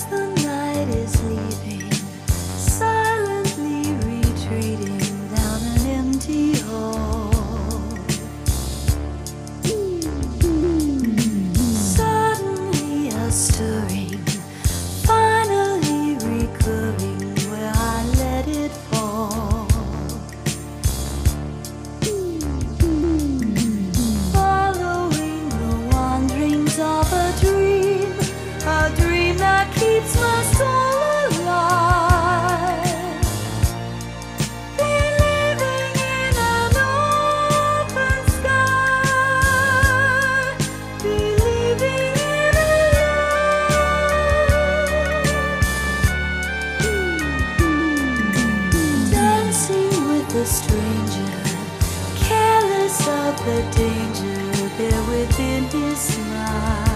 as the night is leaving, silently retreating down an empty hall. Suddenly a stirring, finally recurring where I let it fall. Following the wanderings of a dream that keeps my soul alive. Believing in an open sky, believing in a love. Dancing with a stranger, careless of the danger there within his smile.